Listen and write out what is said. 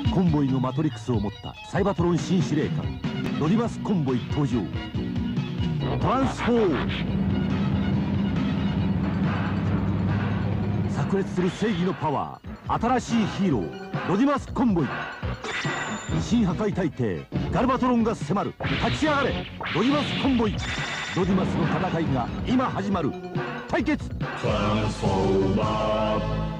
コンボイのマトリックスを持ったサイバトロン新司令官ロディマスコンボイ登場。トランスフォーム。炸裂する正義のパワー、新しいヒーローロディマスコンボイ。維新破壊大帝ガルバトロンが迫る。立ち上がれロディマスコンボイ。ロディマスの戦いが今始まる。対決。トランスフォーマー